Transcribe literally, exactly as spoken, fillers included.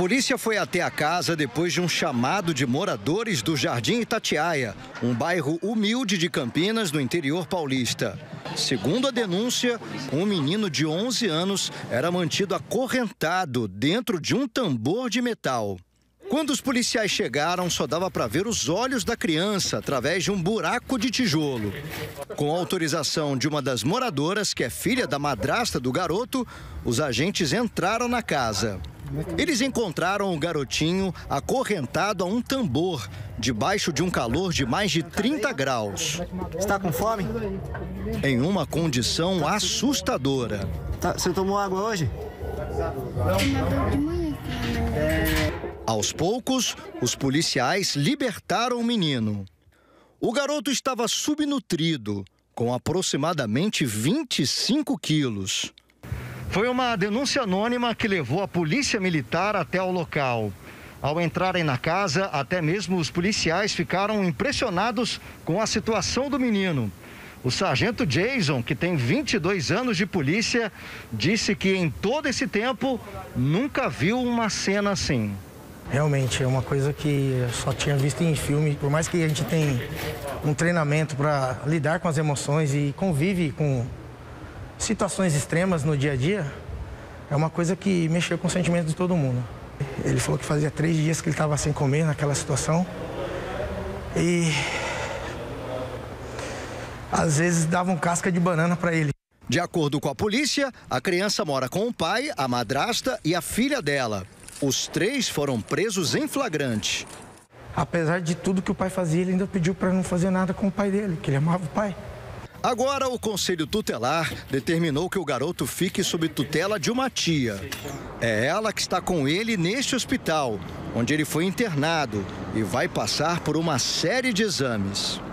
polícia foi até a casa depois de um chamado de moradores do Jardim Itatiaia, um bairro humilde de Campinas, no interior paulista. Segundo a denúncia, um menino de onze anos era mantido acorrentado dentro de um tambor de metal. Quando os policiais chegaram, só dava para ver os olhos da criança através de um buraco de tijolo. Com a autorização de uma das moradoras, que é filha da madrasta do garoto, os agentes entraram na casa. Eles encontraram o garotinho acorrentado a um tambor, debaixo de um calor de mais de trinta graus. Está com fome? Em uma condição assustadora. Tá, você tomou água hoje? Aos poucos, os policiais libertaram o menino. O garoto estava subnutrido, com aproximadamente vinte e cinco quilos. Foi uma denúncia anônima que levou a polícia militar até o local. Ao entrarem na casa, até mesmo os policiais ficaram impressionados com a situação do menino. O sargento Jason, que tem vinte e dois anos de polícia, disse que em todo esse tempo nunca viu uma cena assim. Realmente é uma coisa que eu só tinha visto em filme. Por mais que a gente tenha um treinamento para lidar com as emoções e convive com situações extremas no dia a dia, é uma coisa que mexeu com o sentimento de todo mundo. Ele falou que fazia três dias que ele estava sem comer naquela situação e às vezes davam casca de banana para ele. De acordo com a polícia, a criança mora com o pai, a madrasta e a filha dela. Os três foram presos em flagrante. Apesar de tudo que o pai fazia, ele ainda pediu para não fazer nada com o pai dele, que ele amava o pai. Agora, o Conselho Tutelar determinou que o garoto fique sob tutela de uma tia. É ela que está com ele neste hospital, onde ele foi internado e vai passar por uma série de exames.